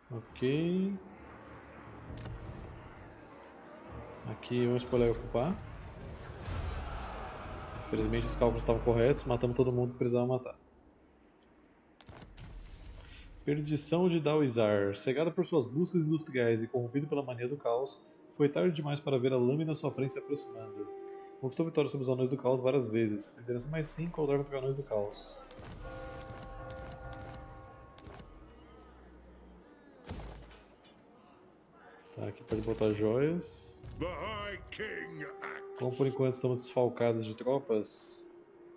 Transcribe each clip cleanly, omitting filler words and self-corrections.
Ok. Aqui vamos escolher ocupar. Infelizmente os cálculos estavam corretos, matamos todo mundo que precisava matar. Perdição de Dawizar. Cegada por suas buscas industriais e corrompido pela mania do caos, foi tarde demais para ver a lâmina à sua frente se aproximando. Conquistou vitória sobre os Anões do Caos várias vezes. Liderança mais 5 ao lutar contra os Anões do Caos. Tá, aqui pode botar joias. Como por enquanto estamos desfalcados de tropas,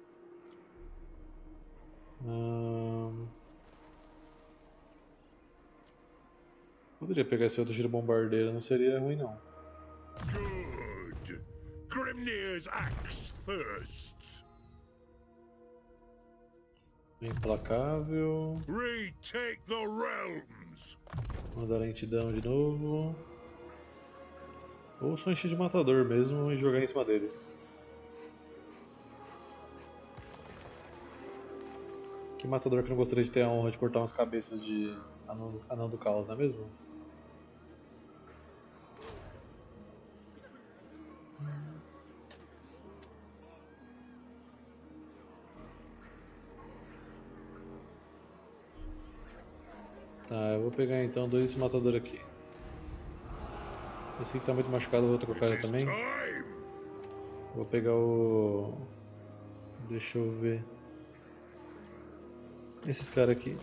poderia pegar esse outro giro bombardeiro, não seria ruim não. Good. Grimnir's axe thirsts. Implacável. Retake the realms. Mandar a lentidão de novo. Ou só encher de matador mesmo e jogar em cima deles. Que matador que não gostaria de ter a honra de cortar umas cabeças de anão do caos, não é mesmo? Tá, eu vou pegar então dois desse matador aqui. Esse aqui que tá muito machucado eu vou trocar ele também. Vou pegar o... Deixa eu ver. Esses caras aqui.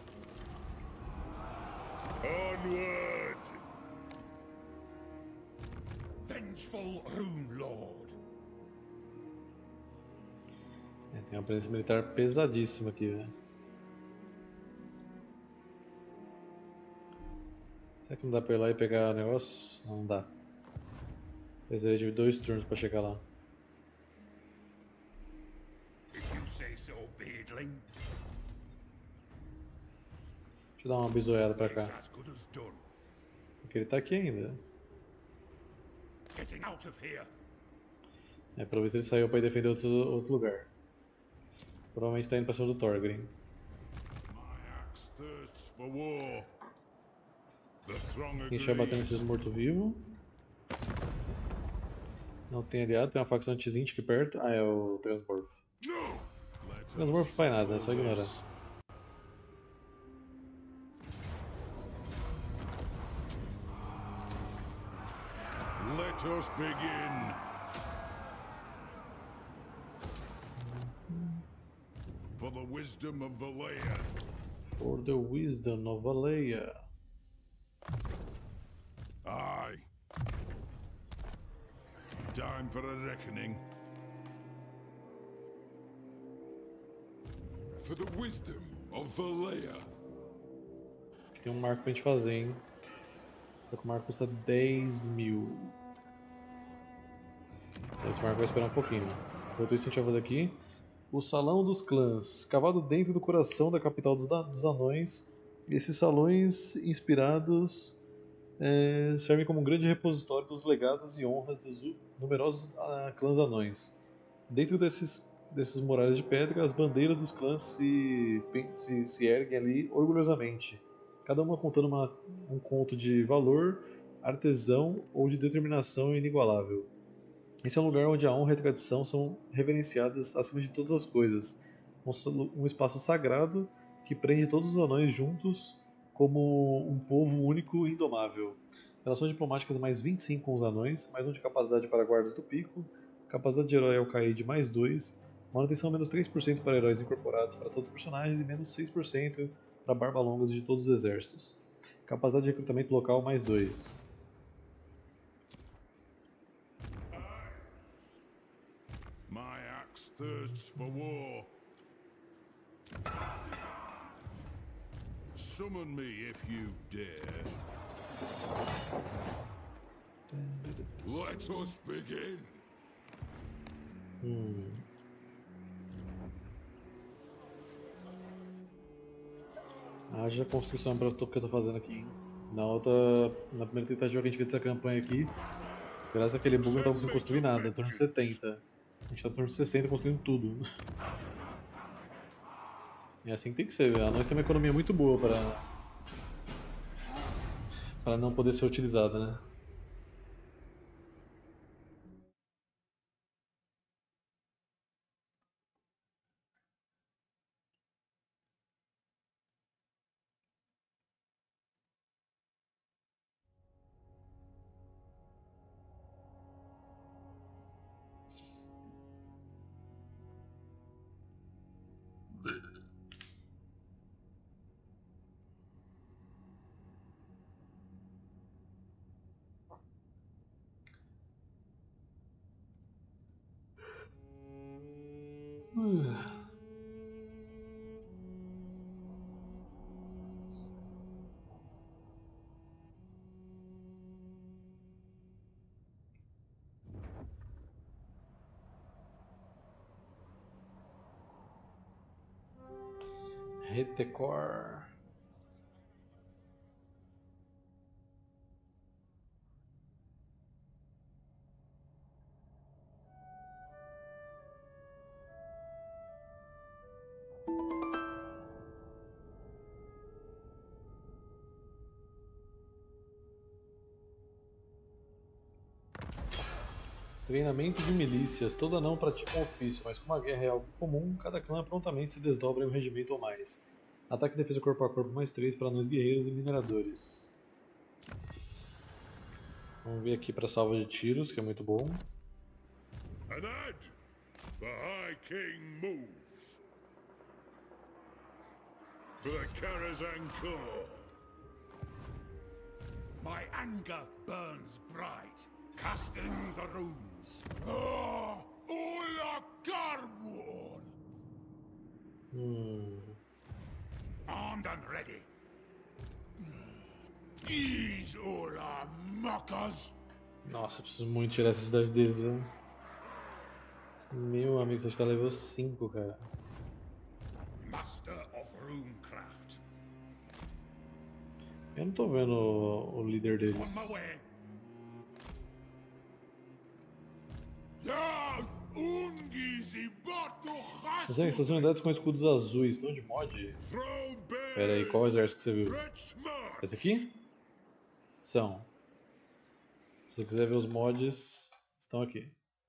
Onward. Vengeful Rune Lord. Tem uma presença militar pesadíssima aqui, velho. Será que não dá pra ir lá e pegar o negócio? Não dá. Precisaria de 2 turnos pra chegar lá. If you say so, Beardling. Deixa eu dar uma bisoiada pra cá. It's as good as done. Porque ele tá aqui ainda. Getting out of here. É, pelo visto ele saiu pra ir defender outro lugar. Provavelmente tá indo pra cima do Thorgrim. My axe thirsts for war. The throng Quem vai batendo agrees. esses mortos-vivos? Não tem aliado, tem uma facção anti-Zint aqui perto. Ah, é o Transmorph. Let Transmorph não faz nada, é só ignorar. Let us begin. For the wisdom of Valea. For the wisdom of Valea. Aye. Time for a reckoning. For the wisdom of Valea. Aqui tem um marco pra gente fazer, hein? Só que o marco custa 10 mil. Esse marco vai esperar um pouquinho. Enquanto isso, a gente vai fazer aqui o Salão dos Clãs, cavado dentro do coração da capital dos anões. Esses salões inspirados servem como um grande repositório dos legados e honras dos numerosos clãs anões. Dentro desses muralhas de pedra, as bandeiras dos clãs se erguem ali orgulhosamente, cada uma contando um conto de valor, artesão ou de determinação inigualável. Esse é um lugar onde a honra e a tradição são reverenciadas acima de todas as coisas. Um espaço sagrado que prende todos os anões juntos como um povo único e indomável. Relações diplomáticas mais 25 com os anões, mais 1 de capacidade para guardas do pico, capacidade de herói ao cair de mais 2, manutenção menos 3% para heróis incorporados para todos os personagens e menos 6% para barbalongas de todos os exércitos. Capacidade de recrutamento local mais 2. My axe thirsts for war. Summon me if you dare. Let us begin. Haja construção para tudo que eu tô fazendo aqui, hein? Na primeira tentativa que a gente fez dessa campanha aqui, graças àquele bug eu não tava conseguindo construir nada, turno 70. A gente tá no turno 60 construindo tudo. É assim que tem que ser, a nós tem uma economia muito boa para Para não poder ser utilizada, né? Retecor. Treinamento de milícias. Todo anão pratica um ofício, mas como a guerra é algo comum, cada clã prontamente se desdobra em um regimento ou mais. Ataque e defesa corpo a corpo mais 3 para anões guerreiros e mineradores. Vamos ver aqui para salva de tiros, que é muito bom. Anad, the High King moves. For the Karazhan Corps. My anger burns bright, casting the runes. Oh, Ola Garwon! Armed and ready. Ease Ola Mockers! Nossa, preciso muito tirar essa cidade deles, velho. Meu amigo, você está level 5, cara. Master of Runecraft. Eu não tô vendo o líder deles. On my way. Ya Ungizi Batuchas. Essas unidades com escudos azuis são de mod? Pera aí, qual exército que você viu? Esse aqui? São. Se você quiser ver os mods, estão aqui.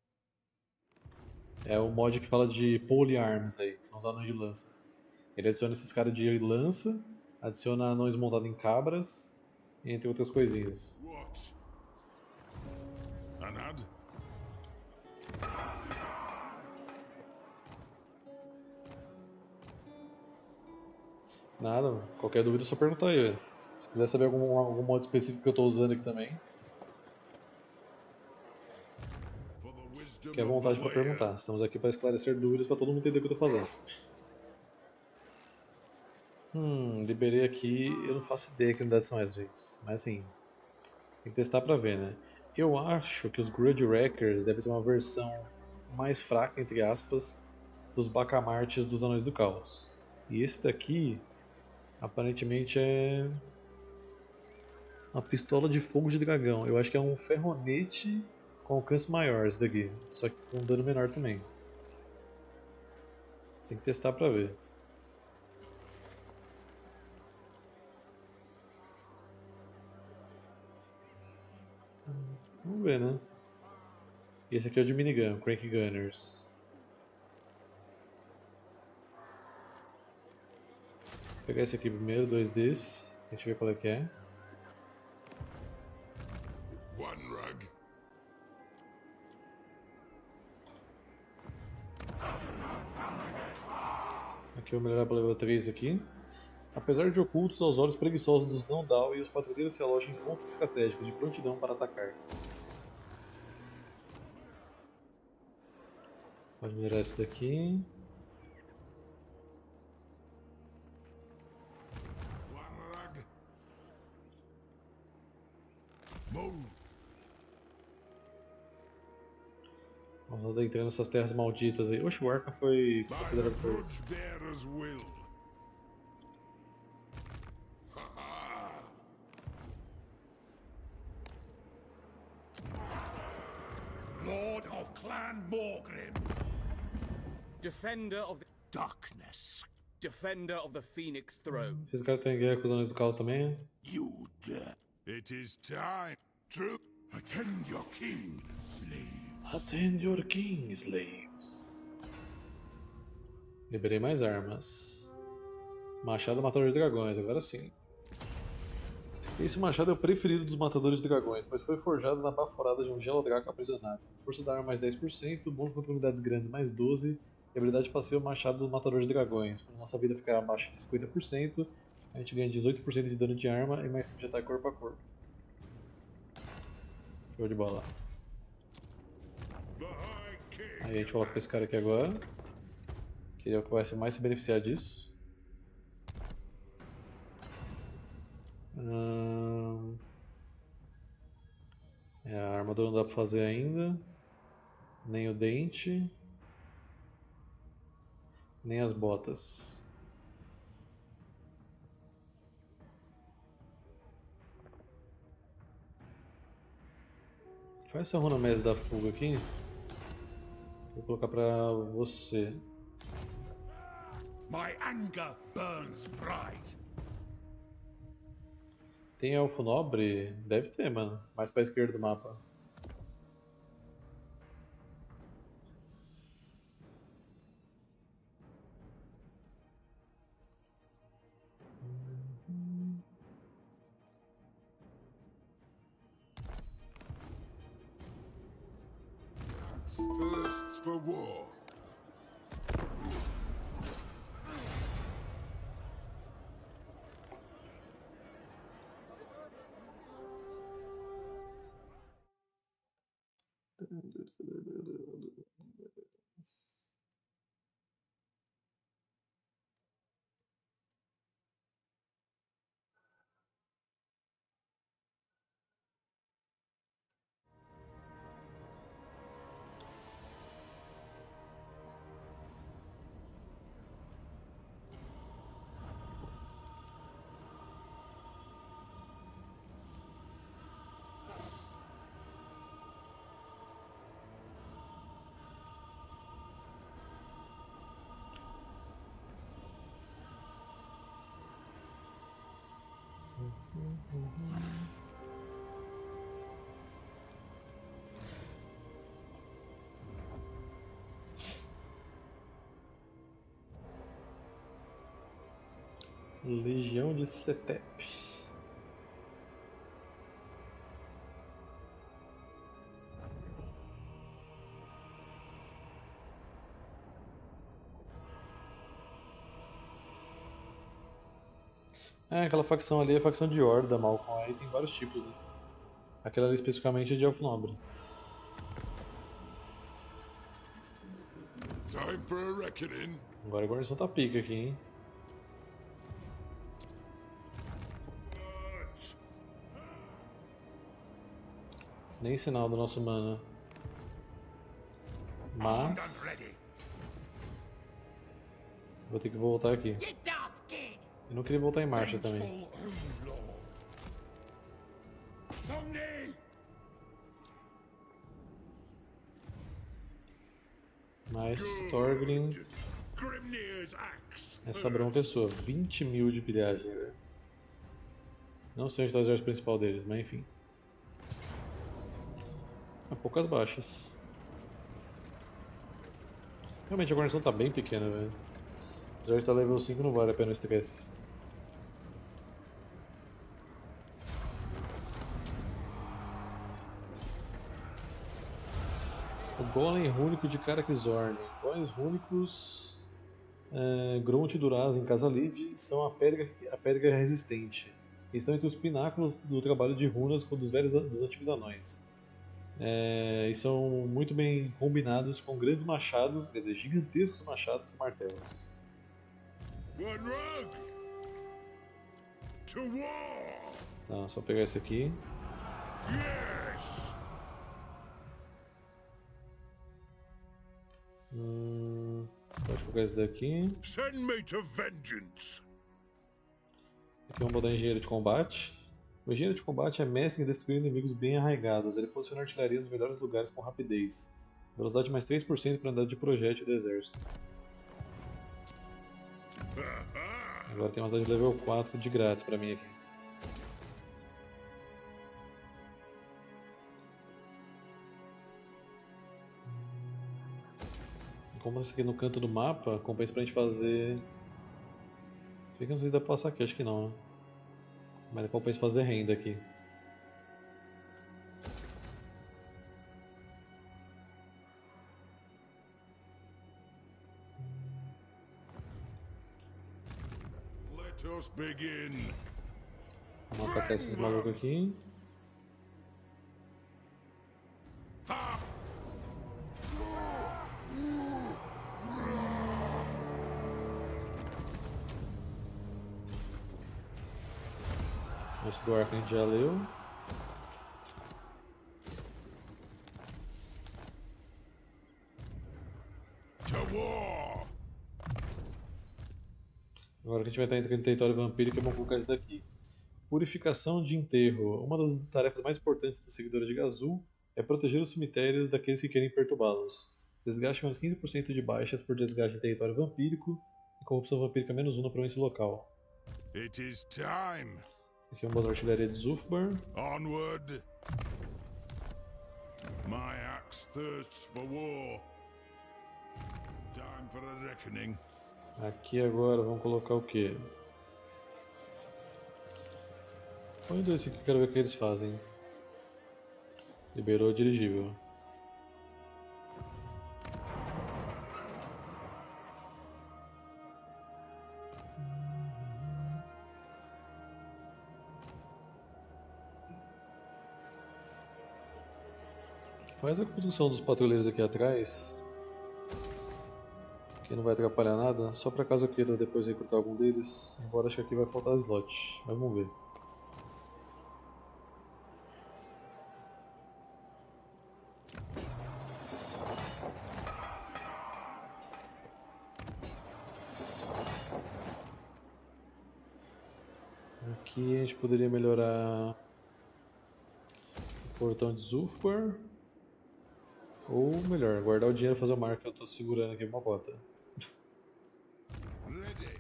É o mod que fala de polearms aí, que são os anões de lança. Ele adiciona esses caras de lança, adiciona anões montados em cabras, entre outras coisinhas. What? Anad? Nada, qualquer dúvida é só perguntar aí, velho. Se quiser saber algum mod específico que eu estou usando aqui também, For the wisdom fique à of vontade para Valea. perguntar. Estamos aqui para esclarecer dúvidas para todo mundo entender o que eu estou fazendo. Liberei aqui, eu não faço ideia que unidades são essas, gente. Mas assim, tem que testar pra ver, né? Eu acho que os Grudge Wreckers devem ser uma versão mais fraca, entre aspas, dos Bacamartes dos Anões do Caos. E esse daqui, aparentemente, é uma pistola de fogo de dragão. Eu acho que é um ferronete com alcance maior esse daqui, só que com dano menor também. Tem que testar pra ver. Vamos ver, né? E esse aqui é o de minigun, Crank Gunners. Vou pegar esse aqui primeiro, 2 desses. A gente vê qual é que é. One rug. Aqui eu vou melhorar para level 3 aqui. Apesar de ocultos aos olhos preguiçosos dos não-DAO e os patrulheiros se alojam em pontos estratégicos de prontidão para atacar. Pode melhorar esse daqui. One rug. Move. Vamos adentrando essas terras malditas aí. Oxe, o Arkham foi By considerado the por isso. Grudge Bearer's will. Ha-ha. Lord of Clan Morgrim. Defender of the Darkness. Defender of the Phoenix Throne. Esses caras estão em guerra com os Anões do Caos também, né? You dare. It It is time. True. Attend your king, slave. Attend your king, slaves. Liberei mais armas. Machado Matador de Dragões, agora sim. Esse machado é o preferido dos matadores de dragões, pois foi forjado na baforada de um Gelodraco aprisionado. Força da arma mais 10%, bônus contra unidades grandes mais 12%, e habilidade passiva Machado do Matador de Dragões. Quando nossa vida ficar abaixo de 50%, a gente ganha 18% de dano de arma e mais 5 de ataque corpo a corpo. Show de bola. Aí a gente coloca esse cara aqui agora, que é o que vai mais se beneficiar disso. A armadura não dá pra fazer ainda, nem o dente, nem as botas. Faz essa runa mestre da fuga aqui. Vou colocar pra você. My anger burns bright. Tem elfo nobre? Deve ter, mano. Mais pra esquerda do mapa. Thirsts for war. Legião de Setep. Aquela facção ali é a facção de Horda, Malcolm. Aí tem vários tipos, né? Aquela ali especificamente é de Elfo Nobre. Time for a reckoning. Agora a guarnição tá pica aqui, hein? Nem sinal do nosso mana. Mas... vou ter que voltar aqui. Eu não queria voltar em marcha também. Mas Thorgrim... essa bronca é sua. 20 mil de pilhagem, velho. Não sei onde está o exército principal deles, mas enfim. Há poucas baixas. Realmente a guarnição tá bem pequena, velho. O exército tá level 5, não vale a pena o estresse. O Golem Rúnico de Karak-Zorn. Golems Rúnicos Grunt e Duraz em Khazad são a pedra resistente. Estão entre os pináculos do trabalho de runas dos antigos anões. E são muito bem combinados com grandes machados, quer dizer, gigantescos machados e martelos. Tá, só pegar esse aqui. Pode colocar esse daqui. Send me to vengeance. Aqui vamos botar engenheiro de combate. O engenheiro de combate é mestre em destruir inimigos bem arraigados. Ele posiciona artilharia nos melhores lugares com rapidez. Velocidade mais 3% para andar de projétil do exército. Agora tem uma cidade de level 4 de grátis para mim aqui. Como esse aqui no canto do mapa, compensa pra gente fazer... Fica, não sei se dá pra passar aqui, acho que não, né? Mas compensa fazer renda aqui. Let us begin. Vamos atacar esses malucos aqui. Esse do arco a gente já leu. To war. Agora que a gente vai estar entrando em território vampírico, vamos colocar isso daqui. Purificação de enterro. Uma das tarefas mais importantes dos seguidores de Gazul é proteger os cemitérios daqueles que querem perturbá-los. Desgaste menos 15% de baixas por desgaste em território vampírico e corrupção vampírica menos 1 na província local. It is time. Aqui é uma artilharia de Zulfbar. Onward. My axe thirsts for war. Time for a reckoning. Aqui agora vamos colocar o quê? Põe dois aqui que eu quero ver o que eles fazem. Liberou o dirigível. Faz a construção dos patrulheiros aqui atrás, que não vai atrapalhar nada, só para caso eu queira depois recrutar algum deles, embora acho que aqui vai faltar slot, mas vamos ver. Aqui a gente poderia melhorar o portão de Zulfbar. Ou melhor, guardar o dinheiro e fazer o marco que eu estou segurando aqui uma bota. Ready.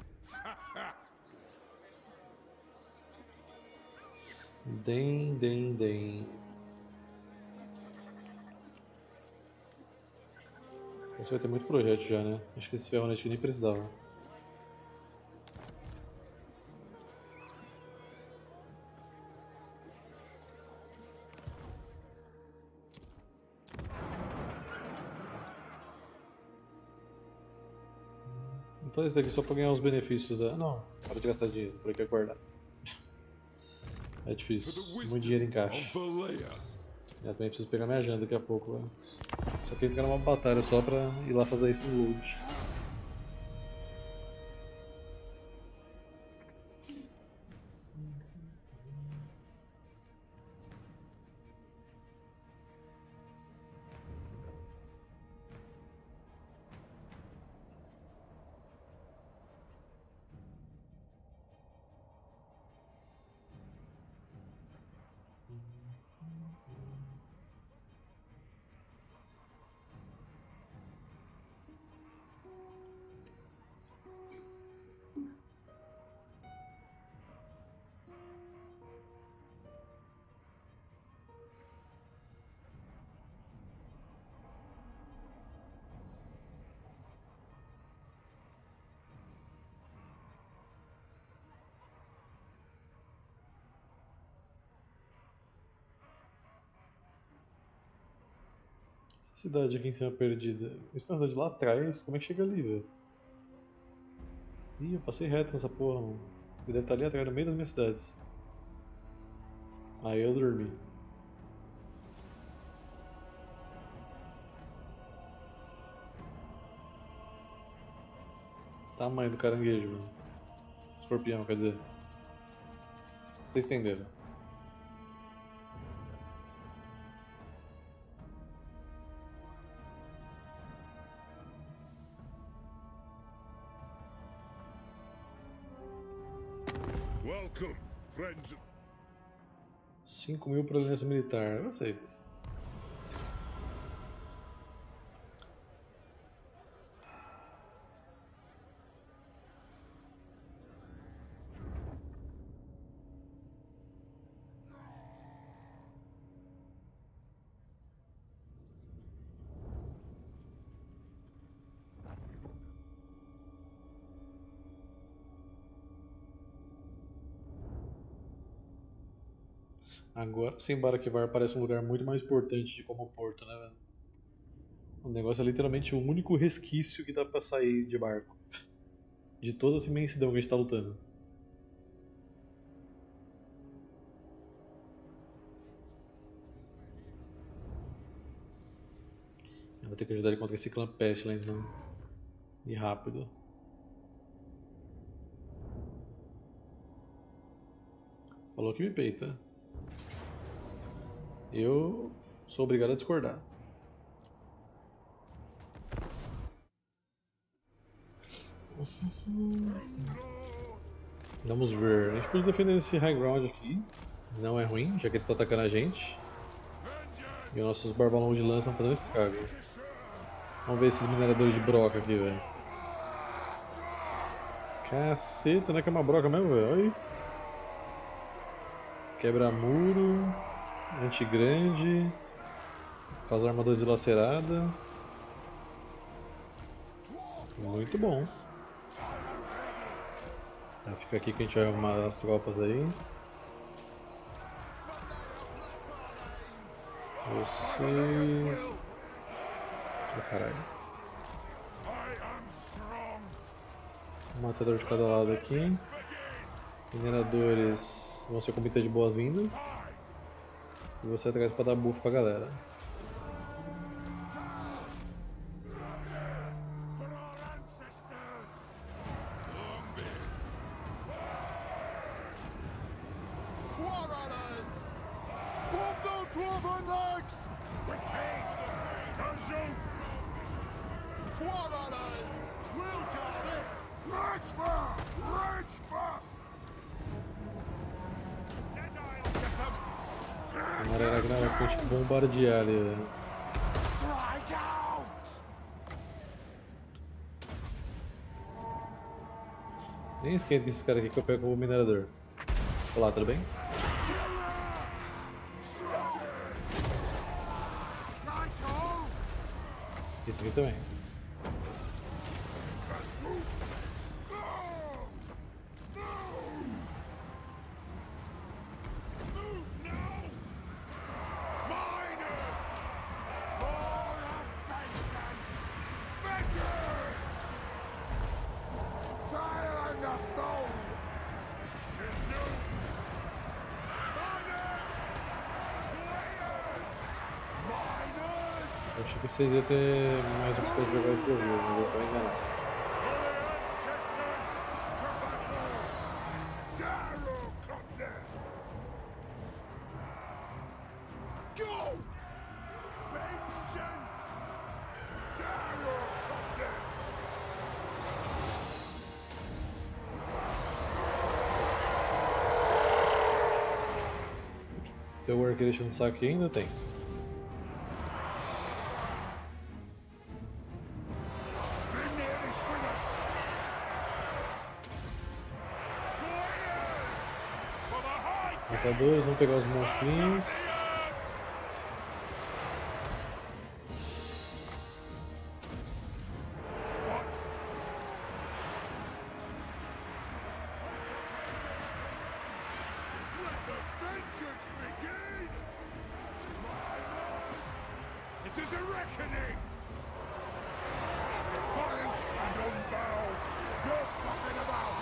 Dem. Você vai ter muito projeto já, né? Acho que esse ferronete aqui nem precisava. Então esse daqui só pra ganhar os benefícios da... Não, para de gastar dinheiro, por aqui guardar. É difícil, muito dinheiro em caixa. Eu também preciso pegar minha agenda daqui a pouco, velho. Só que entrar numa batalha só pra ir lá fazer isso no load. Essa cidade aqui em cima perdida. Isso é uma cidade lá atrás, como é que chega ali, velho? Ih, eu passei reto nessa porra, mano. Ele deve estar ali atrás, no meio das minhas cidades. Aí eu dormi. Tamanho do caranguejo, mano. Escorpião, quer dizer. Vocês entenderam? Welcome, friends. 5.000 para aliança militar, eu aceito. Agora, sem Baraquivar parece um lugar muito mais importante de como porto, né, velho? O negócio é literalmente o único resquício que dá pra sair de barco. De toda essa imensidão que a gente tá lutando. Eu vou ter que ajudar ele contra esse clã Pestilence, mano. E rápido. Falou que me peita. Eu sou obrigado a discordar. Vamos ver. A gente pode defender esse high ground aqui. Não é ruim, já que eles estão atacando a gente. E os nossos barbalões de lança estão fazendo estrago. Vamos ver esses mineradores de broca aqui, velho. Caceta, não é que é uma broca mesmo, velho? Olha aí. Quebra muro. Antigrande. Causa armadura dilacerada. Muito bom. Tá, fica aqui que a gente vai arrumar as tropas aí. Vocês... Oh, caralho. Um matador de cada lado aqui. Mineradores vão ser comidas de boas-vindas. E você atrás pra dar buff pra galera. Agora era grave pra gente bombardear ali, velho. Nem esquenta com esses caras aqui que eu pego o minerador. Olá, tudo bem? Esse aqui também. Eu achei que vocês iam ter mais uma coisa de jogar inclusive, mas eu estava enganado. Tem o work deixando no saco ainda? Tem. Matadores, vamos pegar os monstrinhos. It is a reckoning! Defiant and unbowed, you're fussing about!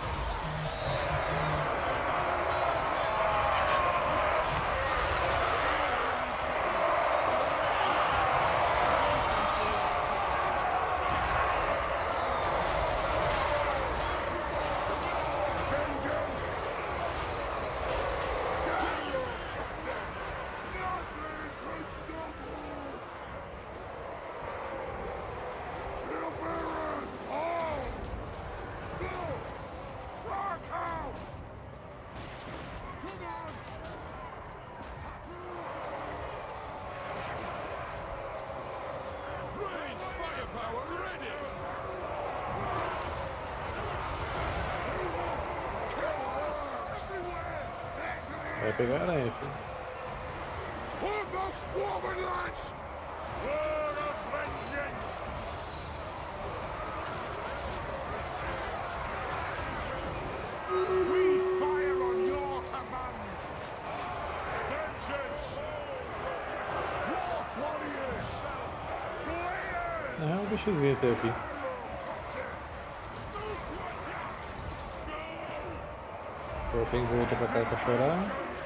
Vai pegar a aranha, filho. Foremost dwarven lads! Word of vengeance! We fire on your command! bichinhos virem até aqui. O Orfen voltou pra cá pra chorar.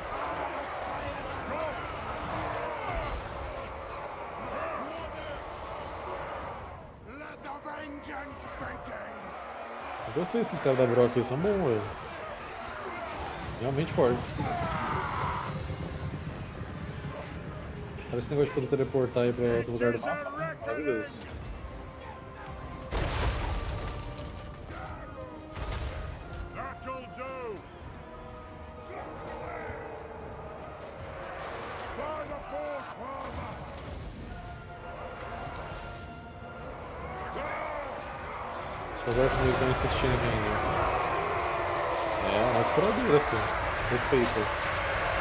Let the vengeance begin. Eu gostei desses caras da Brock, eles são bons, velho. Realmente fortes. Parece esse negócio de poder teleportar aí pra outro lugar do mapa. Maravilhoso. That'll do. By the force, father. Os orcs estão insistindo aqui ainda. É, uma furadeira, pô. Respeita.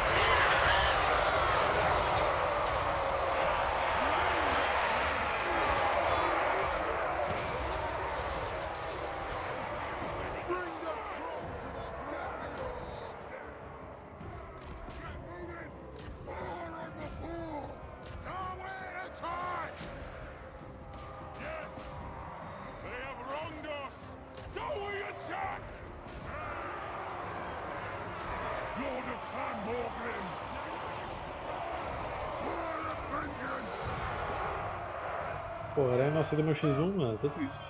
Pô, a aranha não aceita meu X1, mano, tô triste.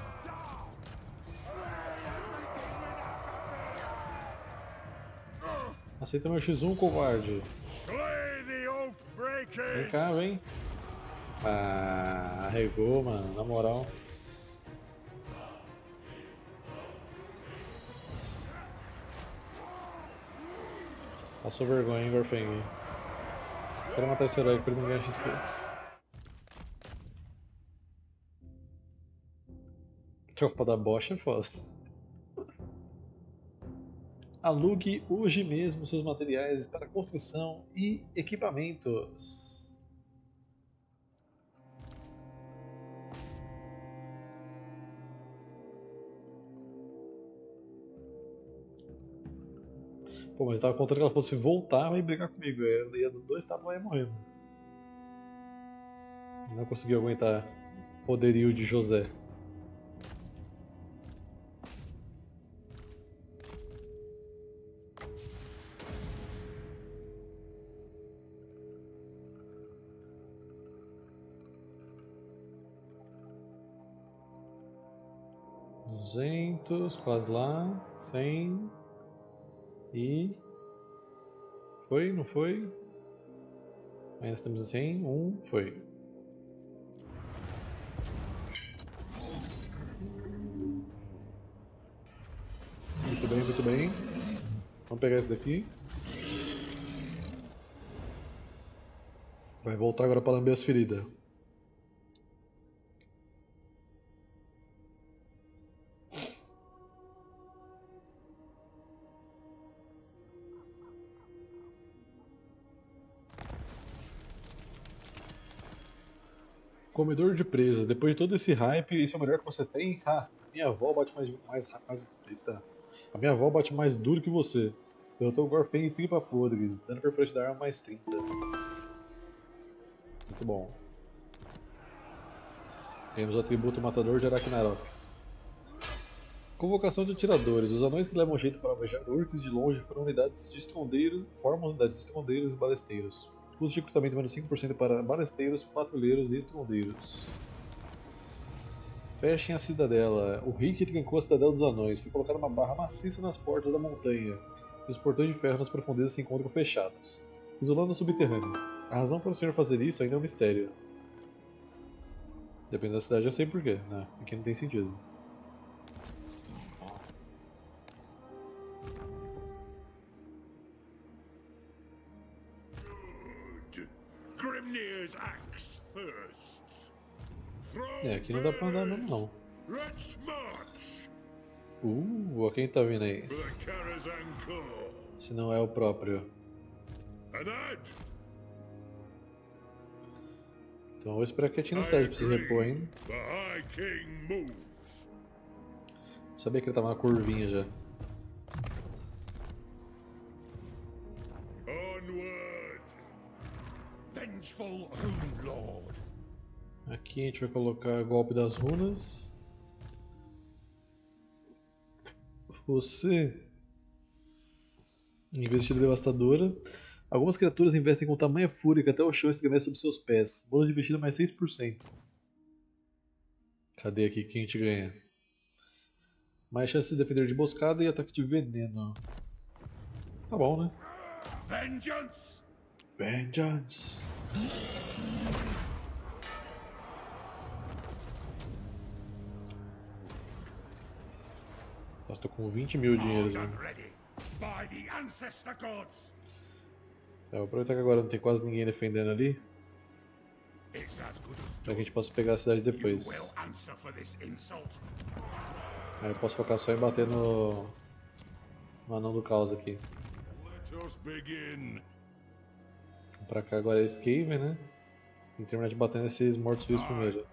Aceita meu X1, covarde. Vem cá, vem. Ah, arregou, mano, na moral. Passou vergonha, hein, Gorfeng. Quero matar esse herói pra ele não ganhar XP. Tropa da Bosch é foda. Alugue hoje mesmo seus materiais para construção e equipamentos. Pô, mas eu tava contando que ela fosse voltar e brigar comigo. Eu ia dar 2 tapas lá e ia morrendo. Não conseguiu aguentar o poderio de José. Quase lá, 100 e foi, não foi? Ainda estamos em 100, foi. Muito bem, muito bem. Vamos pegar esse daqui. Vai voltar agora para lamber as feridas. Comedor de presa. Depois de todo esse hype, isso é o melhor que você tem? Ah, minha avó bate mais. Eita. A minha avó bate mais duro que você. Derrotou o Gorfeng e tripa podre, dando perforante da arma mais 30. Muito bom. Ganhamos o atributo Matador de Arachnarox. Convocação de atiradores. Os anões que levam jeito para alvejar orcs de longe formam unidades de estrondeiros e balesteiros. Custo de recrutamento menos 5% para balesteiros, patrulheiros e estrondeiros. Fechem a cidadela. O Rick trancou a cidadela dos anões. Foi colocada uma barra maciça nas portas da montanha. E os portões de ferro nas profundezas se encontram fechados, isolando o subterrâneo. A razão para o senhor fazer isso ainda é um mistério. Depende da cidade, eu sei porquê, né? Aqui não tem sentido. Grimnir's axe thirsts. É, aqui não dá pra andar mesmo, não. Let's march Ó, quem tá vindo aí? for the Karazhan Corps. Se não é o próprio. Anad, Então eu vou esperar quietinho na cidade pra se repor ainda. the High King moves. Sabia que ele tava na curvinha já. Onward, vengeful Rune Lord. Aqui a gente vai colocar golpe das runas. Você, investida devastadora. Algumas criaturas investem com tamanha fúria que até o chão estremece sob seus pés. Bônus de investida mais 6%. Cadê aqui que a gente ganha? Mais chance de defender de emboscada e ataque de veneno. Tá bom, né? Vengeance! Vengeance! Nossa, tô com 20 mil dinheiros, mano. Vou aproveitar que agora não tem quase ninguém defendendo ali. Pra que a gente possa pegar a cidade depois. Aí eu posso focar só em bater no anão do caos aqui. Vamos pra cá agora é Skaven, né? Tem que terminar de bater nesses mortos-vivos primeiro.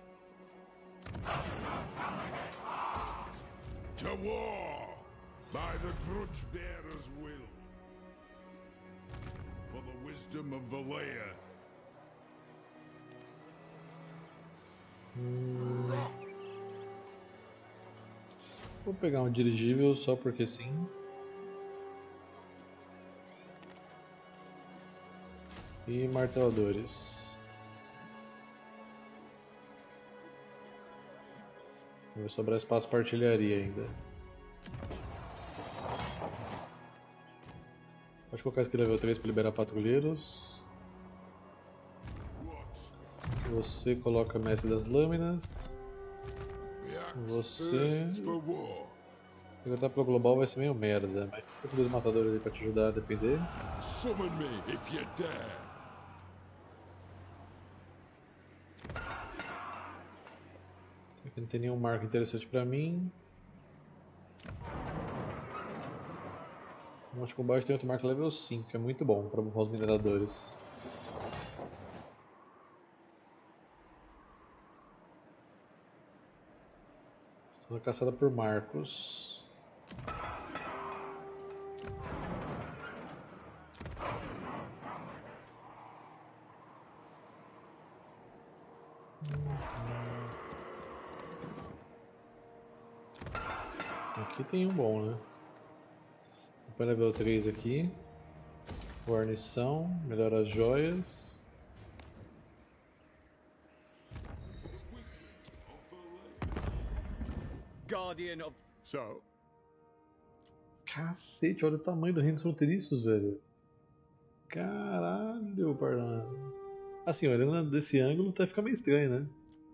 To war by the grudge bearer's will. For the wisdom of Valea. Vou pegar um dirigível só porque sim. E marteladores. Vai sobrar espaço para artilharia ainda. Pode colocar esse aqui level 3 para liberar patrulheiros. Você coloca mestre das lâminas. Você... Perguntar pelo global vai ser meio merda, mas tem dois matadores aí pra te ajudar a defender. Summon me if you dare. Aqui não tem nenhum marco interessante pra mim. No monte de combate tem outro marco level 5, que é muito bom pra buffar os mineradores. Estou na caçada por marcos. Aqui tem um bom, né? Põe level 3 aqui. Guarnição, melhora as joias. Guardian of... So? Cacete, olha o tamanho do reino dos fronteiriços, velho. Caralho, Parlan. Assim, olhando desse ângulo, até fica meio estranho, né?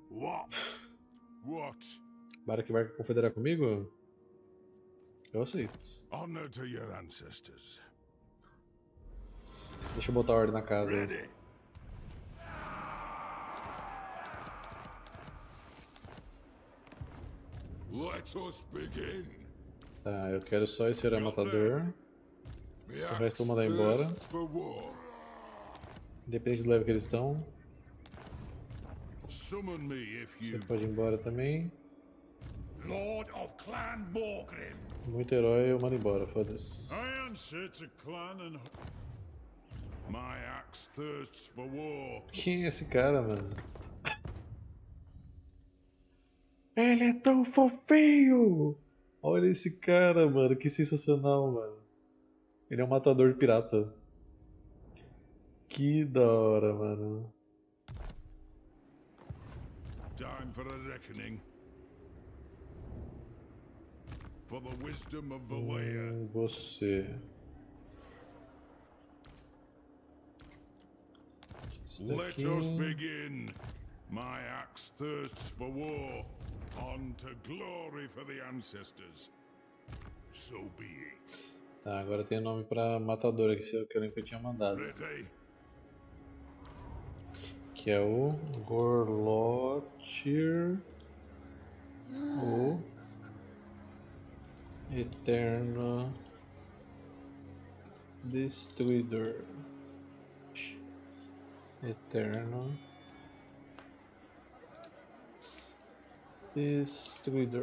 What? Barca confederar comigo? Eu aceito. Honor to your ancestors. Deixa eu botar ordem na casa aí. Let us begin. Tá, eu quero só esse herói matador. O resto eu vou mandar embora. Independente do level que eles estão. Você pode ir embora também. Lord of Clan Morgrim. Muito herói, eu mando embora, foda-se. My axe thirsts for war. Quem é esse cara, mano? Ele é tão fofinho! Olha esse cara, mano, que sensacional, mano. Ele é um matador de pirata. Que da hora, mano. Time for a reckoning. For the wisdom of Valea. Você. Let us begin. My axe thirsts for war. On to glory for the ancestors. So be it. Tá, agora tem o nome pra matador aqui, que eu lembro que eu tinha mandado. Ready? Que é o Gorlotir, o Eterno Destruidor. Eterno Destruidor.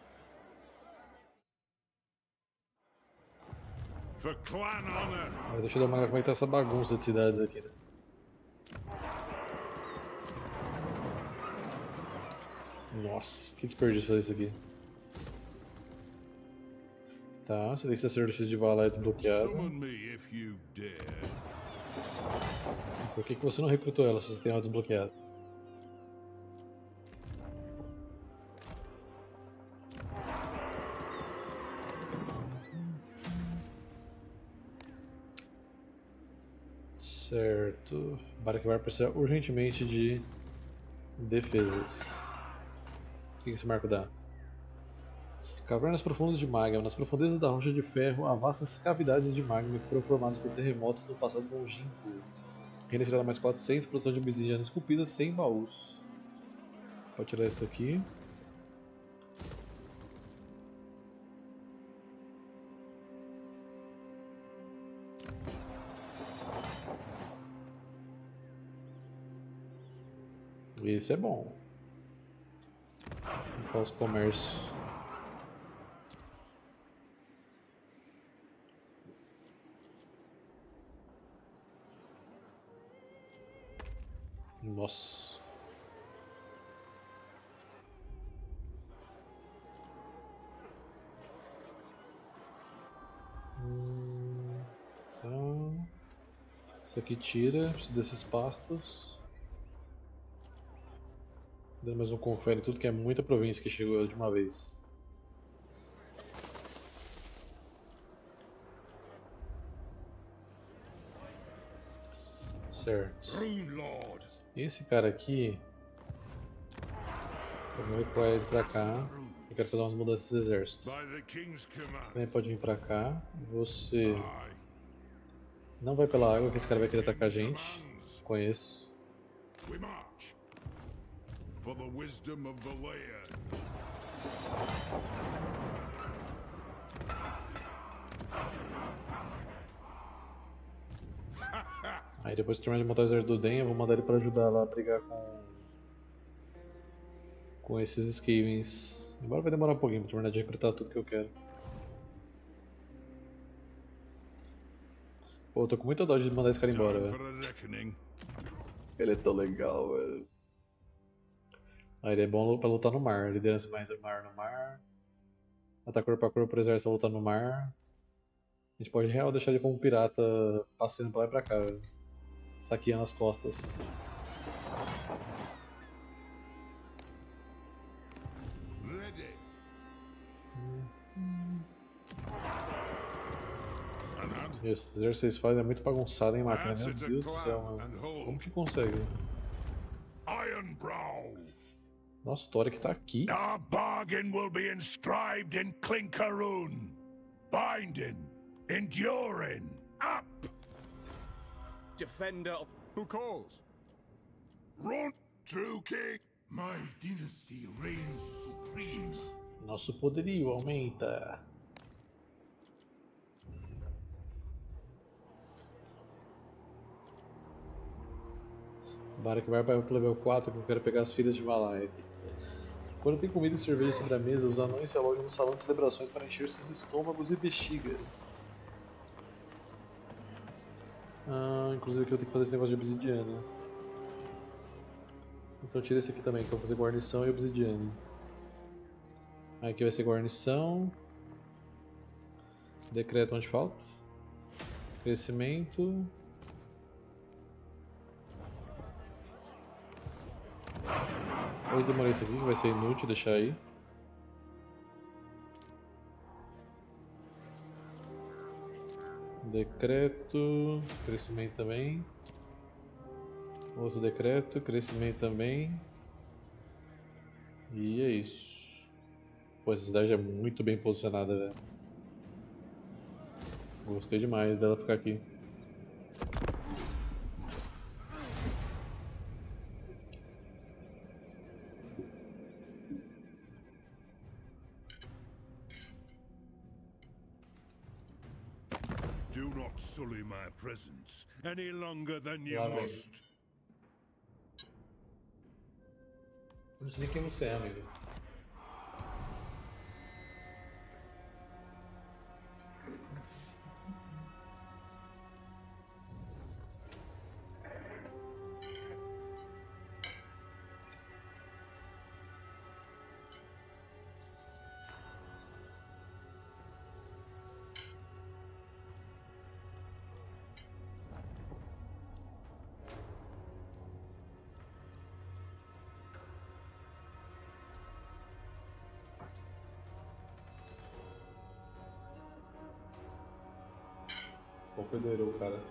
For clan honor. Deixa eu dar uma olhada como é que tá essa bagunça de cidades aqui, né? Nossa, que desperdício fazer isso aqui. Tá, você tem sacerdotisa de Valar desbloqueado. Summon me if you dare. Por que você não recrutou ela se você tem ela desbloqueada? Certo. Barakvar precisa urgentemente de defesas. O que esse marco dá? Cavernas profundas de magma. Nas profundezas da rocha de ferro há vastas cavidades de magma que foram formadas por terremotos no passado longínquo. Reina tirada mais 400, produção de obsidiana esculpida sem baús. Pode tirar isso daqui. Esse é bom. Falso comércio. Nossa. Tá. Isso aqui tira, precisa desses pastos. Dando mais um confere tudo que é muita província que chegou de uma vez. Certo. Esse cara aqui, eu vou recuar ele pra cá. Eu quero fazer umas mudanças no exército. Você também pode vir pra cá. Você não vai pela água, que esse cara vai querer atacar a gente. Conheço. For the wisdom of the laird. Aí depois que terminar de montar o exército do Den, eu vou mandar ele pra ajudar lá a brigar com esses Skavens. Embora vai demorar um pouquinho pra terminar de recrutar tudo que eu quero. Pô, eu tô com muita dó de mandar esse cara embora, velho. Ele é tão legal, velho. Ah, ele é bom pra lutar no mar. Liderança mais mar no mar. Ataque corpo a corpo pro exército lutar no mar. A gente pode real deixar ele como um pirata passeando pra lá e pra cá, velho. Saqueando as costas. Esse exército que vocês fazem é muito bagunçado, hein, máquina? Meu Deus do céu, mano. Como que consegue? Nossa, o Thoric tá aqui. Our bargain will be inscribed in Clinker Rune. Binding, enduring, up. Defender of... Who calls? Run, true king. My dynasty reigns supreme. Nosso poderio aumenta. Barak vai para o level 4 que eu quero pegar as filhas de Valar. Quando tem comida e cerveja sobre a mesa, os anões se alojam no salão de celebrações para encher seus estômagos e bexigas. Inclusive aqui eu tenho que fazer esse negócio de obsidiana. Então tira esse aqui também, que eu vou fazer guarnição e obsidiana. Aqui vai ser guarnição. Decreto onde falta. Crescimento. Vou demorar isso aqui que vai ser inútil deixar aí. Decreto, crescimento também. Outro decreto, crescimento também. E é isso. Pô, essa cidade é muito bem posicionada, velho. Gostei demais dela ficar aqui. Do not sully my presence any longer than you Lá vem. must. Eu não sei nem quem você é, amigo. Confederou, cara.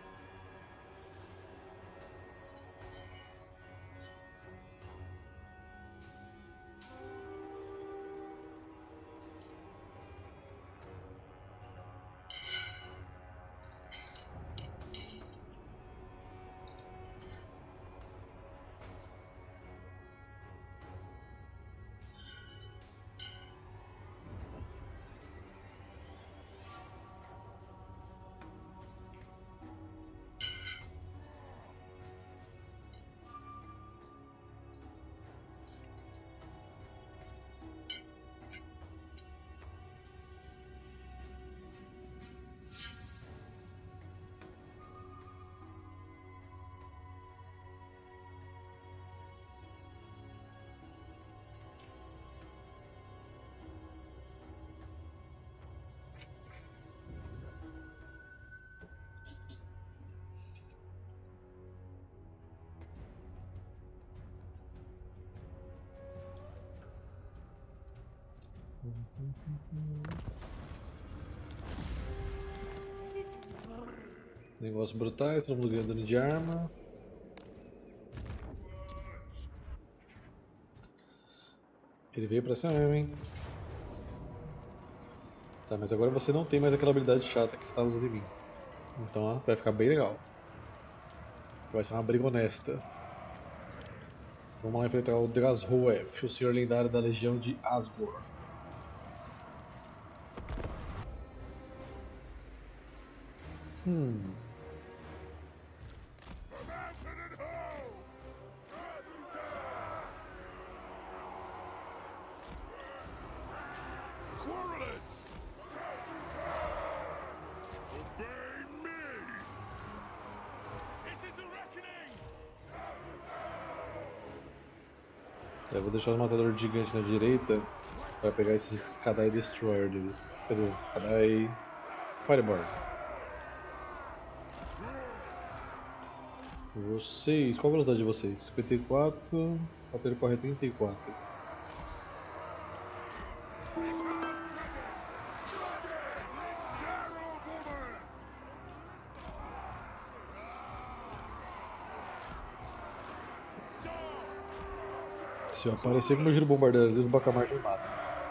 Negócios brutais, todo mundo ganhando dano de arma. Ele veio pra cima mesmo, hein? Tá, mas agora você não tem mais aquela habilidade chata que você estava usando em mim. Então ó, vai ficar bem legal. Vai ser uma briga honesta. Vamos lá enfrentar o Drashoef, o senhor lendário da legião de Asgore. Eu vou deixar o matador gigante na direita para pegar esses Kadai Destroyer deles. Cadê? Kadai Fireborn. Vocês, qual a velocidade de vocês? 54, o bater corre 34. Se eu aparecer com o meu giro bombardeiro ali, os Bacamarte me matam.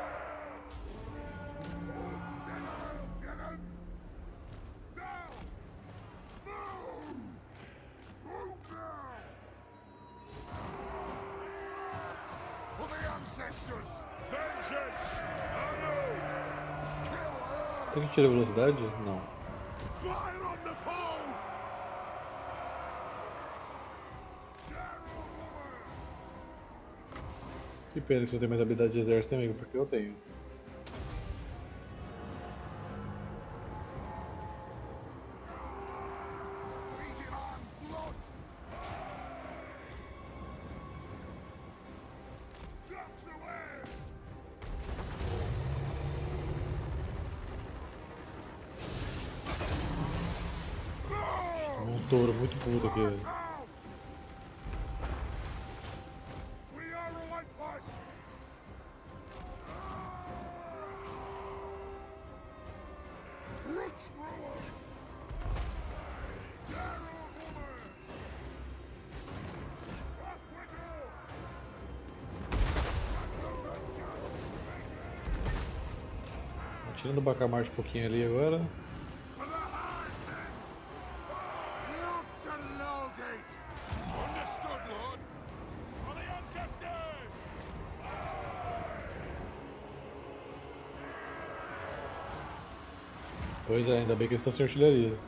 Tem que tirar a velocidade? Não. Que pena que você não tem mais habilidade de exército também, porque eu tenho. Um touro muito puto aqui, velho. Tirando o Bacamarte um pouquinho ali agora. Pois é, ainda bem que eles estão sem artilharia.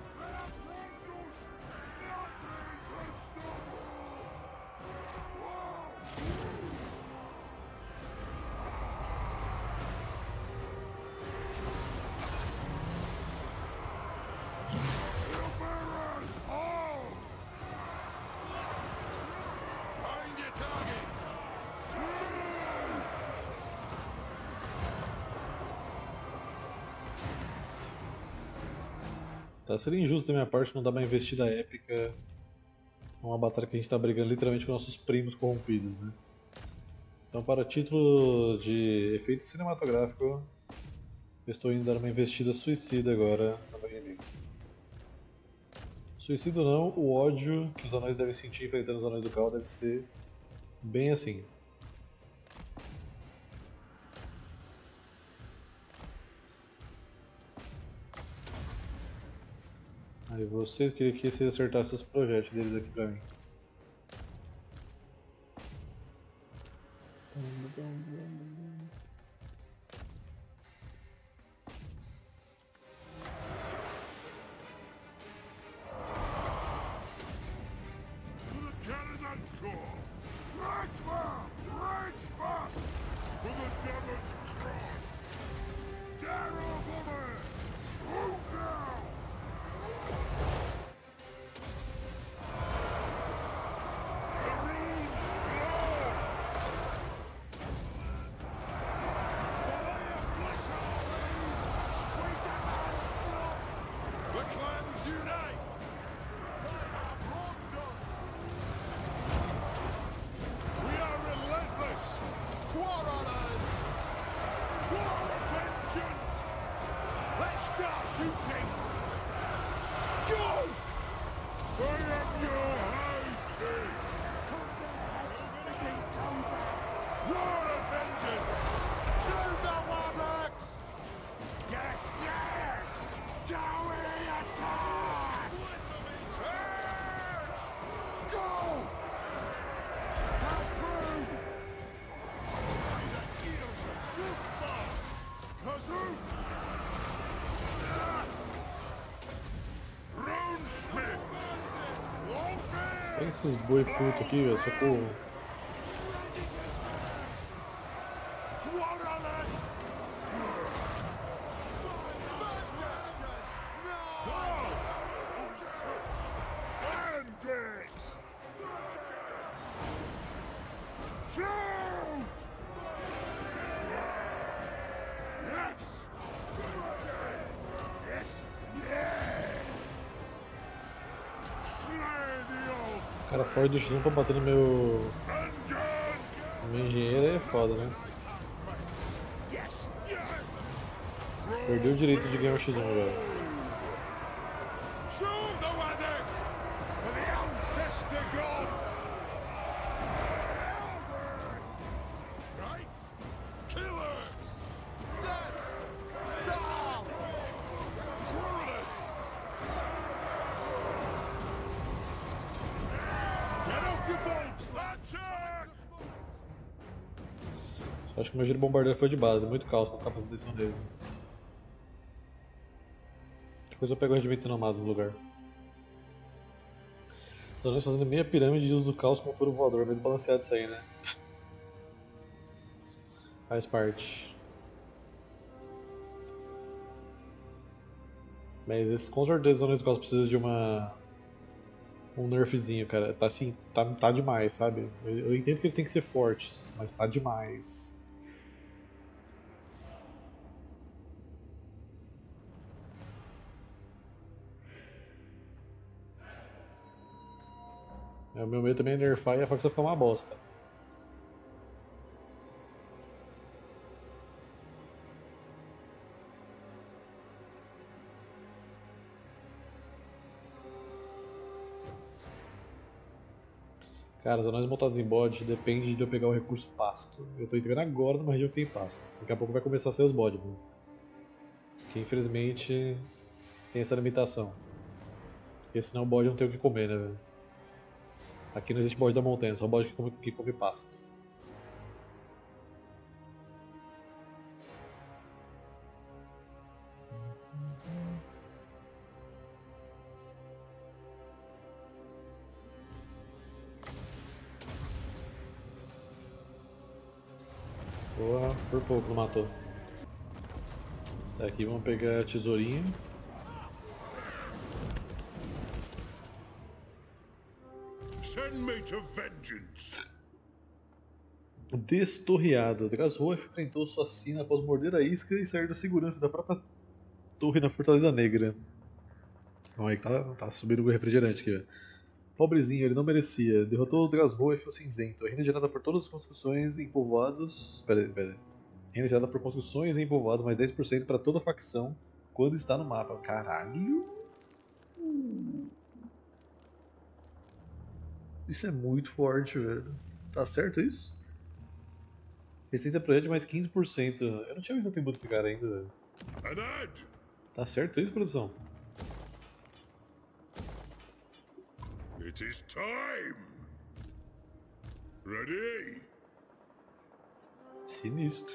Tá, seria injusto da minha parte não dar uma investida épica numa batalha que a gente está brigando literalmente com nossos primos corrompidos, né? Então, para título de efeito cinematográfico, eu estou indo dar uma investida suicida agora na Marinha Negra. Suicídio não, o ódio que os anões devem sentir enfrentando os anões do caos deve ser bem assim. Aí você, queria que você acertasse os projéteis deles aqui pra mim. Pega esses boi puto aqui, velho, socorro. Cara, fora do X1 pra bater no meu engenheiro é foda, né? Perdeu o direito de ganhar o X1 agora. Acho que o meu giro bombardeiro foi de base, muito caos pra capacitação dele. Depois eu pego o regimento nomado no lugar. Os anões fazendo meia pirâmide de uso do caos com o touro voador, meio balanceado isso aí, né? Faz parte. Mas esses, com certeza os anões do caos precisam de um nerfzinho, cara. Tá assim, tá demais, sabe? Eu entendo que eles têm que ser fortes, mas tá demais. O meu medo também é nerfar e a facção ficar uma bosta. Cara, os anões montados em bode depende de eu pegar o recurso pasto. Eu tô entrando agora numa região que tem pasto. Daqui a pouco vai começar a ser os bodes, mano. Que infelizmente tem essa limitação. Porque senão o bode não tem o que comer, né, velho? Aqui não existe bode da montanha, só bode que come pasto. Porra, por pouco não matou. Tá, aqui vamos pegar a tesourinha. Send me to vengeance. Destorreado. Drasroef enfrentou sua sina após morder a isca e sair da segurança da própria torre na Fortaleza Negra. Olha aí que tá subindo o refrigerante aqui, velho. Pobrezinho, ele não merecia. Derrotou o Drasroef o cinzento. A reina gerada por todas as construções em povoados. Pera. Reina gerada por construções em povoados, mais 10% para toda a facção quando está no mapa. Caralho! Isso é muito forte, velho. Tá certo isso? Resistência projeto de mais 15%. Eu não tinha visto o atributo desse cara ainda, velho. Tá certo isso, produção? It is time. Ready? Sinistro.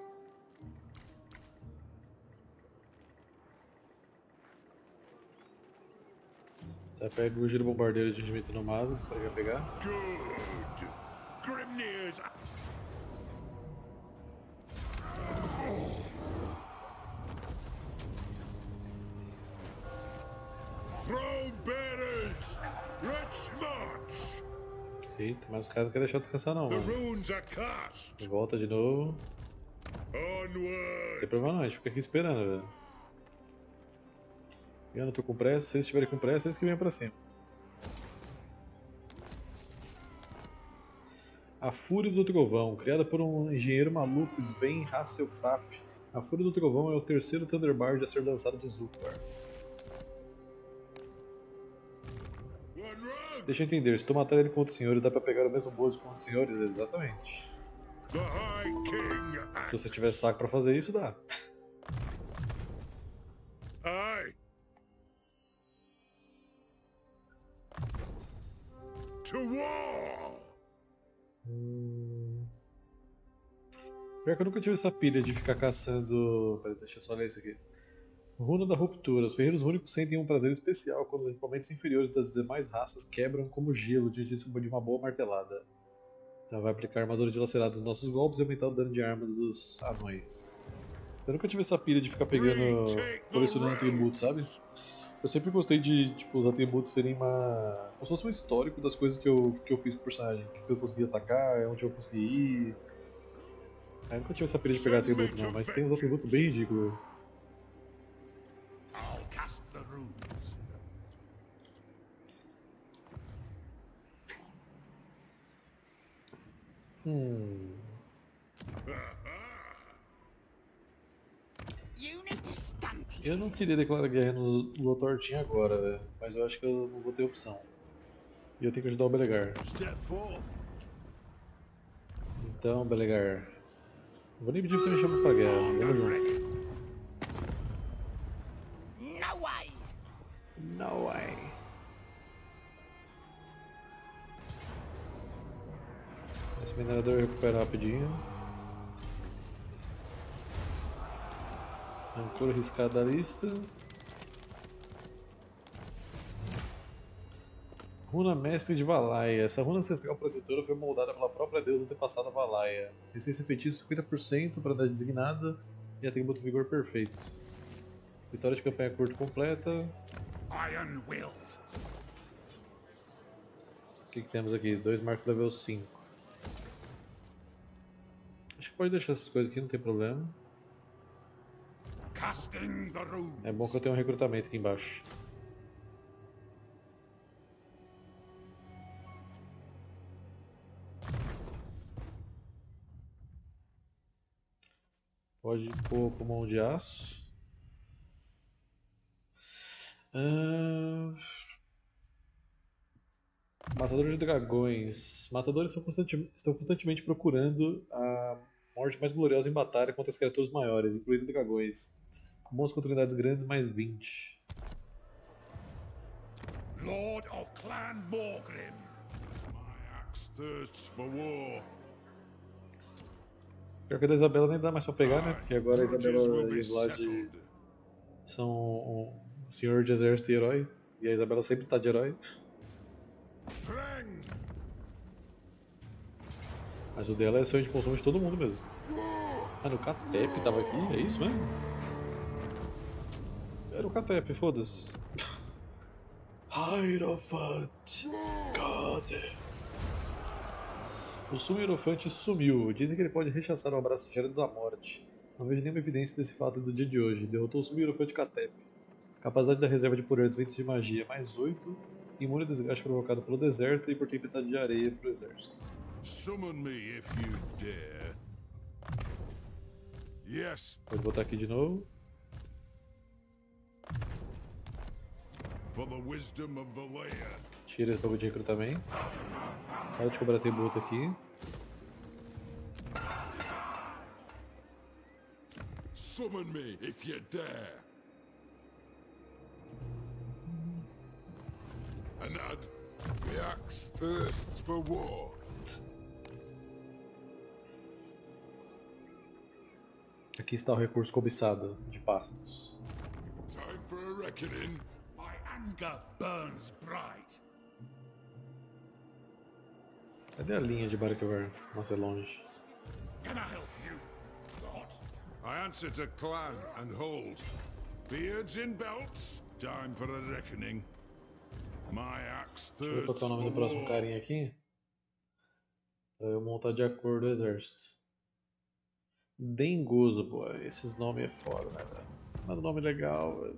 Tá, pega o giro bombardeiro de atingimento nomado, que vai pegar. Good. Grimnir's. Throne bearers, let's march. Eita, mas os caras não querem deixar descansar não, The mano. runes are cast. Volta de novo. Não Onward. tem problema não, a gente fica aqui esperando, velho. Eu não tô com pressa, se eles estiverem com pressa, eles que venham pra cima. A Fúria do Trovão, criada por um engenheiro maluco, Sven Hasselfrapp. A Fúria do Trovão é o terceiro Thunderbird a ser lançado de Zulfgar. Deixa eu entender, se tu matar ele com outros senhores, dá pra pegar o mesmo bônus com outros senhores? Exatamente. The High King. Se você tiver saco pra fazer isso, dá. Aye. To war. Pior que eu nunca tive essa pilha de ficar caçando... Peraí, deixa eu só ler isso aqui. Runa da Ruptura. Os ferreiros únicos sentem um prazer especial quando os equipamentos inferiores das demais raças quebram como gelo diante de uma boa martelada. Então vai aplicar armadura dilaceradas nos nossos golpes e aumentar o dano de arma dos anões. Eu nunca tive essa pilha de ficar pegando, colecionando atributos, sabe? Eu sempre gostei de, tipo, os atributos serem uma... como se fosse um histórico das coisas que eu fiz pro personagem. O que eu consegui atacar, onde eu consegui ir... Eu nunca tive essa pilha de pegar atributo não, mas tem uns atributos bem ridículos. I'll cast the runes. Eu não queria declarar guerra no Lothortin agora, velho, mas eu acho que eu não vou ter opção. E eu tenho que ajudar o Belegar. Step forth. Então, Belegar, não vou nem pedir pra você me chamar pra guerra, vamos junto. No way! No way. Esse minerador recupera rapidinho. Ancora riscada da lista. Runa Mestre de Valaia. Essa runa ancestral protetora foi moldada pela própria deusa antepassada Valaia. Resistência feitiço 50% para dar designada e atributo vigor perfeito. Vitória de campanha curta completa. Iron-willed. O que temos aqui? 2 marcos level 5. Acho que pode deixar essas coisas aqui, não tem problema. Casting the runes. É bom que eu tenho um recrutamento aqui embaixo. Pode pôr com mão de aço. Matadores de dragões. Matadores estão constantemente procurando a morte mais gloriosa em batalha contra as criaturas maiores, incluindo dragões. Bons contra unidades grandes, mais 20. Lord of Clan Morgrim. My axe thirsts for war. Pior que a da Isabela nem dá mais pra pegar, né? Porque agora a Isabela Grudges will e be o Vlad settled. são um senhor de exército e herói. E a Isabela sempre tá de herói. Clang. Mas o dela é sonho de consumo de todo mundo mesmo. Mano, o Catep tava aqui, é isso mesmo? Era o Catep, foda-se. Hierophant, God. O sumo Hierophante sumiu. Dizem que ele pode rechaçar o abraço gélido da morte. Não vejo nenhuma evidência desse fato do dia de hoje. Derrotou o sumo Hierophante Catep. Capacidade da reserva de poder dos ventos de magia, mais 8. Imune a desgaste provocado pelo deserto e por tempestade de areia pro exército. Summon me if you dare. Yes. Pode botar aqui de novo. for the wisdom of Valea. Tira esse bagulho de recrutamento. Para de cobrar tributo aqui. Summon me if you dare. Anad, the axe thirsts for war. Aqui está o recurso cobiçado de pastos. Time for a reckoning. My anger burns bright. Cadê a linha de Barkevar? Nossa, é longe. Can I help you? What? I answer to clan and hold. Beards in belts. Time for a reckoning. My axe Deixa eu ver qual thirsts que é o nome for do próximo war. carinha aqui. Pra eu montar de acordo o exército. Dengoso, pô. Esses nomes é foda, né, velho? Mas o nome legal, velho.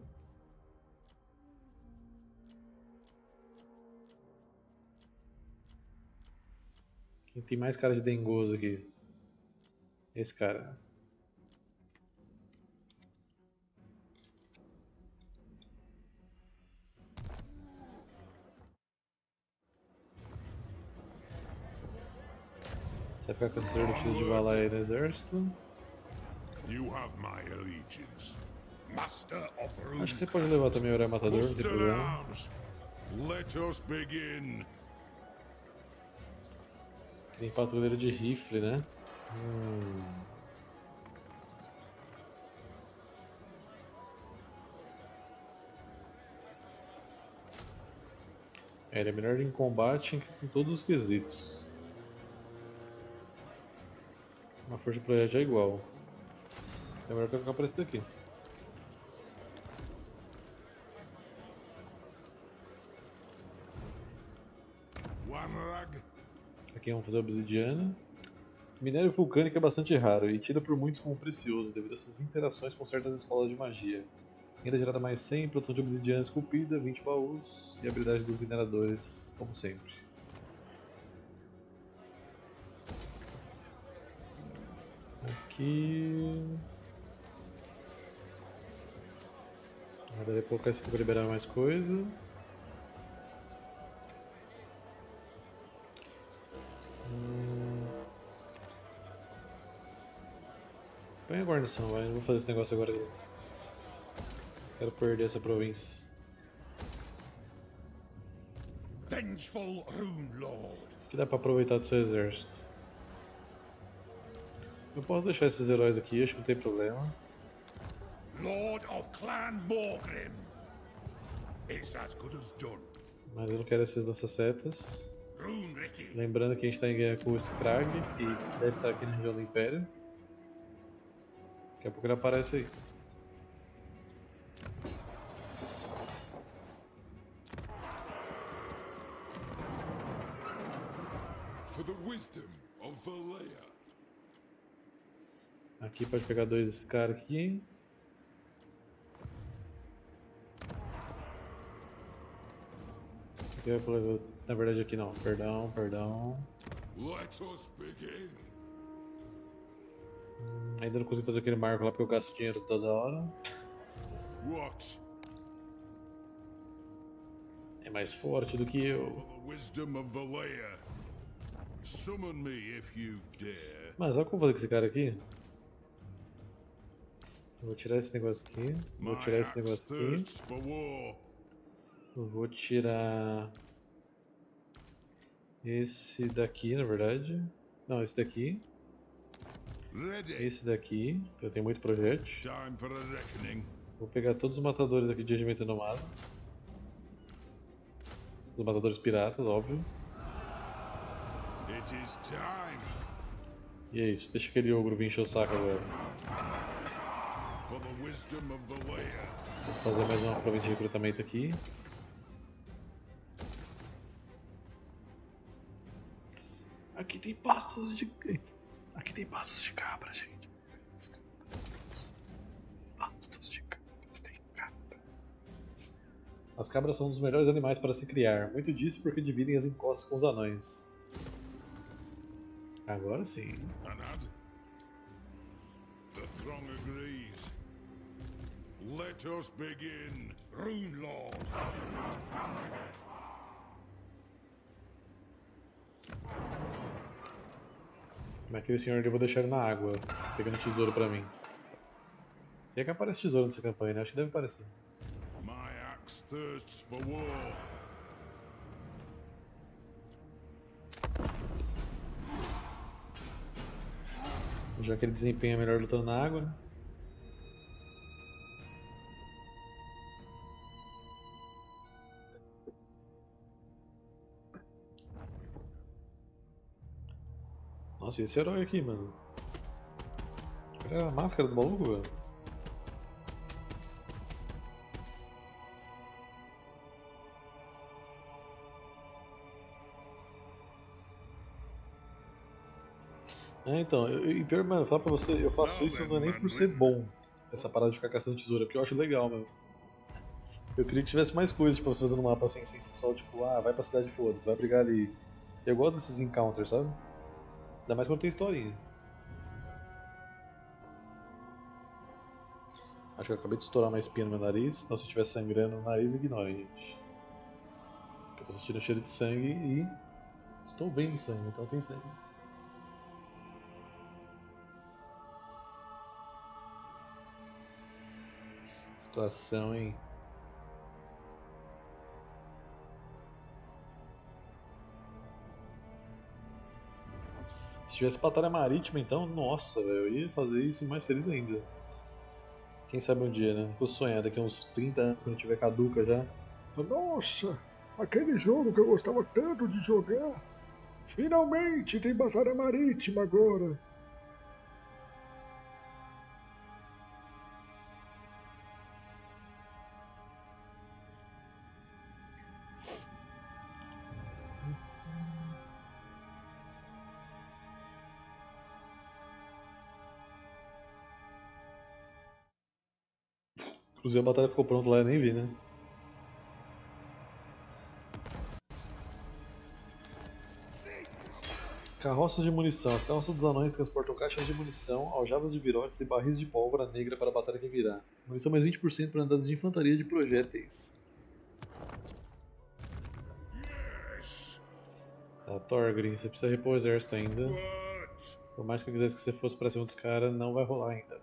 Quem tem mais cara de dengoso aqui? Esse cara. Você vai ficar com esse serviço de Valar aí no exército. You have my allegiance. Master of Rune. Acho que você pode levar também o Herói Matador, não tem Muster problema. arms. Let us begin. Tem patrulheiro de rifle, né? É, ele é melhor em combate em todos os quesitos. Uma força de projétil é igual. É melhor que eu para esse daqui. Wanrag. Aqui vamos fazer obsidiana. Minério vulcânico é bastante raro e tida por muitos como precioso devido a suas interações com certas escolas de magia. Ainda gerada mais 100, produção de obsidiana esculpida, 20 baús e habilidade dos mineradores, como sempre. Aqui... Daí colocar isso aqui para liberar mais coisa. Põe a guarnição, vai. Não vou fazer esse negócio agora. Quero perder essa província. Vengeful Rune Lord. O que dá pra aproveitar do seu exército? Eu posso deixar esses heróis aqui, acho que não tem problema. Lord of Clan Morgrim. It's as good as done. Mas eu não quero esses lança-setas. Rune-Ricky. Lembrando que a gente está em guerra com o Skrag, que deve estar aqui na região do Império. Daqui a pouco ele aparece aí. For the wisdom of Valea. Aqui pode pegar dois desse cara aqui. Aqui vai pro... Na verdade aqui não, perdão. Let us begin. Ainda não consigo fazer aquele marco lá porque eu gasto dinheiro toda hora. What? É mais forte do que eu. For the wisdom of Valea. Summon me if you dare. Mas olha o que eu vou fazer com esse cara aqui. Eu vou tirar esse negócio aqui. Vou tirar esse negócio aqui. Thirsts for war. Eu vou tirar esse daqui, na verdade. Não, esse daqui. Ready. Esse daqui, que eu tenho muito projétil. Time for a reckoning. Vou pegar todos os matadores aqui de regimento renomado. Os matadores piratas, óbvio. It is time. E é isso, deixa aquele ogro vir encher o saco agora. For the wisdom of Valea. Vou fazer mais uma província de recrutamento aqui. Aqui tem pastos de... Aqui tem pastos de cabra, gente. Pastos de cabras, tem cabras. As cabras são um dos melhores animais para se criar. Muito disso porque dividem as encostas com os anões. Agora sim. Anad. The throng agrees. Let us begin. Rune Lord. Como é que o senhor ali eu vou deixar ele na água, pegando tesouro pra mim? Sei que aparece tesouro nessa campanha, né? Acho que deve aparecer. My axe thirsts for war. Já que ele desempenha melhor lutando na água, né? Nossa, e esse herói aqui, mano? Olha a máscara do maluco, velho. É, então, e pior, mano, falar pra você, eu faço isso não é nem por ser bom, essa parada de ficar caçando tesoura, porque eu acho legal, mano. Eu queria que tivesse mais coisas pra você fazer no mapa sem ser só, tipo, ah, vai pra cidade, foda-se, vai brigar ali. Eu gosto desses encounters, sabe? Ainda mais quando tem historinha. Acho que eu acabei de estourar uma espinha no meu nariz, então se eu estiver sangrando no nariz, ignorem, gente. Porque eu tô sentindo cheiro de sangue e estou vendo sangue, então tem sangue. Situação, hein? Se tivesse batalha marítima, então, nossa, velho, eu ia fazer isso mais feliz ainda. Quem sabe um dia, né? Vou sonhar daqui a uns 30 anos, quando eu tiver caduca já. Nossa, aquele jogo que eu gostava tanto de jogar. Finalmente tem batalha marítima agora. Inclusive a batalha ficou pronta lá, eu nem vi, né? Carroças de munição. As carroças dos anões transportam caixas de munição, aljavas de virotes e barris de pólvora negra para a batalha que virá. Munição mais 20% para andadas de infantaria de projéteis. Yes. Tá, Thorgrim, você precisa repor o exército ainda. What? Por mais que eu quisesse que você fosse pra cima dos caras, não vai rolar ainda.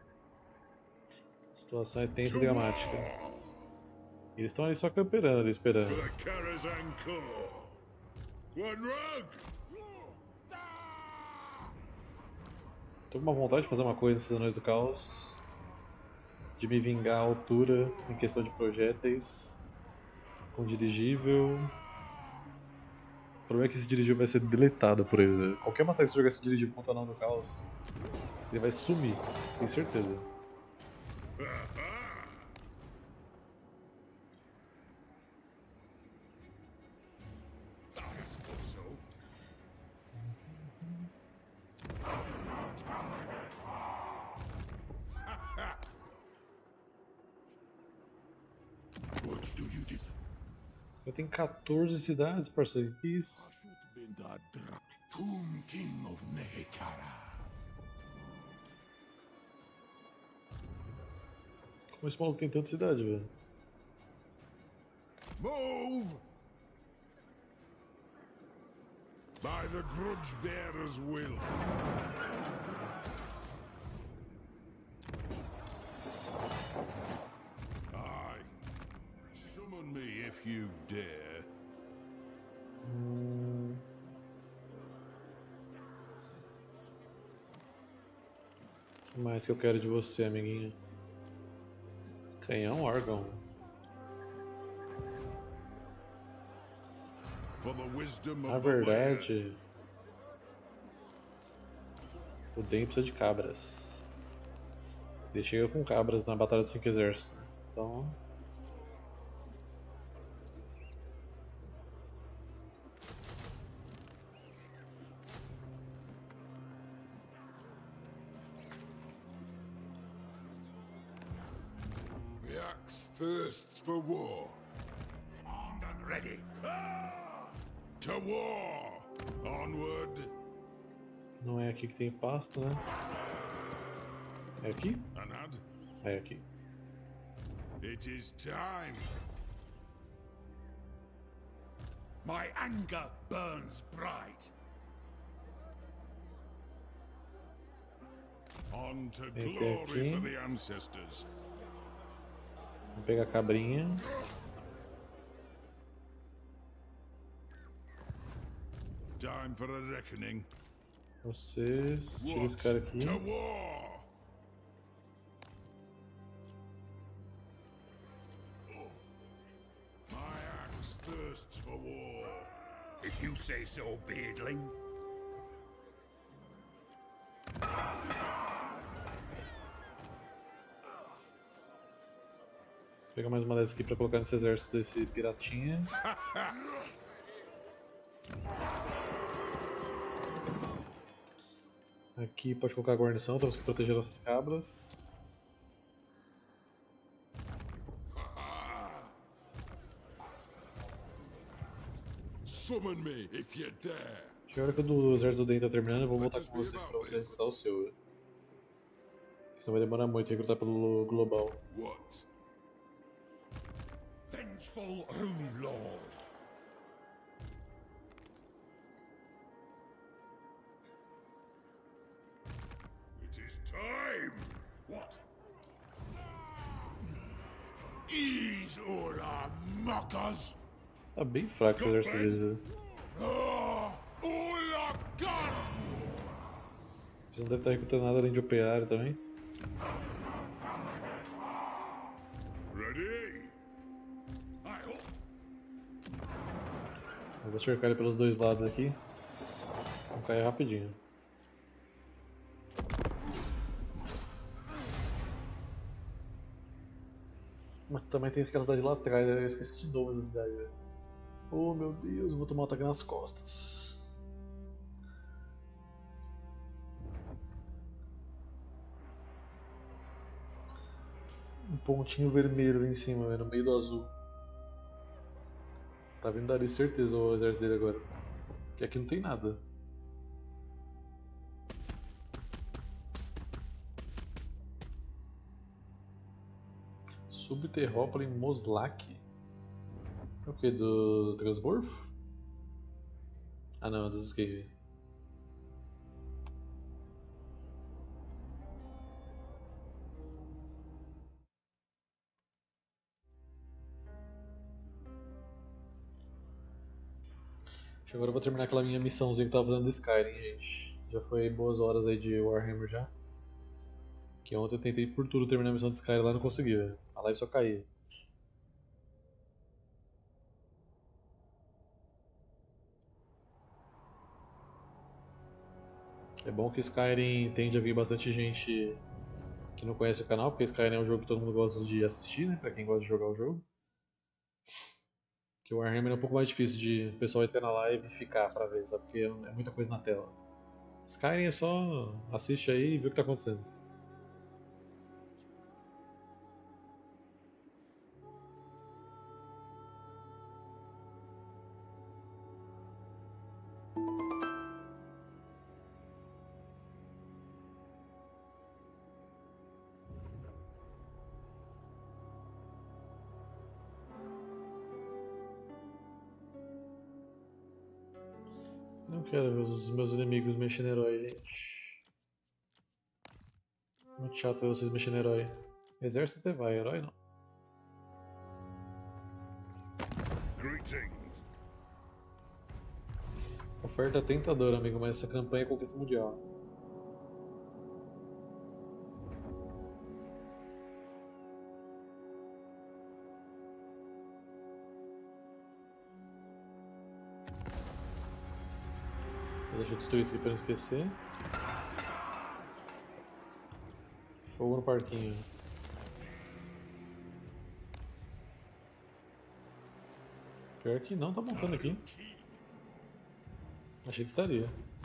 A situação é tensa e dramática. E eles estão ali só camperando, ali esperando. For the Karazhan Corps. One rug. Tô com uma vontade de fazer uma coisa nesses Anões do Caos. De me vingar à altura em questão de projéteis. Com dirigível. O problema é que esse dirigível vai ser deletado por ele. Né? Qualquer batalha que você jogar esse dirigível contra o Anão do Caos, ele vai sumir, tenho certeza. What do you do? Eu tenho 14 cidades, parceiro. Que isso? Tomb King of Nehekara. Como esse maluco tem tanta cidade, velho? Move! By the Grudge Bearer's will. Aye. Summon me if you dare. O que mais que eu quero de você, amiguinho? Canhão órgão. For the wisdom Na of the lair. verdade, o Den precisa de cabras. Ele chega com cabras na Batalha dos 5 Exércitos. Né? Então. The axe thirsts for war. Armed and ready. To war! Onward! Não é aqui que tem pasto, né? É aqui? Anad? É aqui. It is time. My anger burns bright. On to Vem até glory for aqui. the ancestors. Vou pegar a cabrinha. Time for a reckoning. Vocês. Tira What esse cara aqui. to war? My axe thirsts for war. If you say so, beardling. Vou pegar mais uma dessas aqui pra colocar nesse exército desse piratinha. Aqui pode colocar a guarnição, temos que proteger nossas cabras. Summon me if you dare. Chega a hora que o do exército do Den tá terminando, eu vou voltar com você pra você recrutar o seu. Senão vai demorar muito recrutar pelo global. What? Vengeful Rune Lord. It is time. What? Ease all our mockers. Tá bem fraco esse exército deles. Né? All our gun. Eles não devem estar recrutando nada além de operário também. Ready? Eu vou cercar ele pelos dois lados aqui. Vou cair rapidinho. Mas também tem aquela cidade lá atrás, né? Eu esqueci de novo essa cidade, velho. Oh meu Deus, eu vou tomar um ataque nas costas. Um pontinho vermelho ali em cima, velho, no meio do azul. Tá vindo dali, certeza, o exército dele agora. Que aqui não tem nada. Subterrópole em Moslak. É o que? Do Transborf? Ah não, é dos Skaven. Agora eu vou terminar aquela minha missãozinha que eu tava fazendo do Skyrim, gente. Já foi boas horas aí de Warhammer já. Que ontem eu tentei por tudo terminar a missão de Skyrim lá e não consegui, velho. A live só caía. É bom que Skyrim tende a vir bastante gente que não conhece o canal, porque Skyrim é um jogo que todo mundo gosta de assistir, né? Pra quem gosta de jogar o jogo. Que o Warhammer é um pouco mais difícil de o pessoal entrar na live e ficar pra ver, sabe? Porque é muita coisa na tela. Skyrim é só assiste aí e vê o que tá acontecendo. Não quero ver os meus inimigos mexendo herói, gente. Muito chato ver vocês mexendo herói. Exército até vai, herói não. Greetings. Oferta tentadora, amigo, mas essa campanha é conquista mundial. Deixa eu destruir isso aqui pra não esquecer. Fogo no parquinho. Pior que não tá montando aqui. Achei que estaria.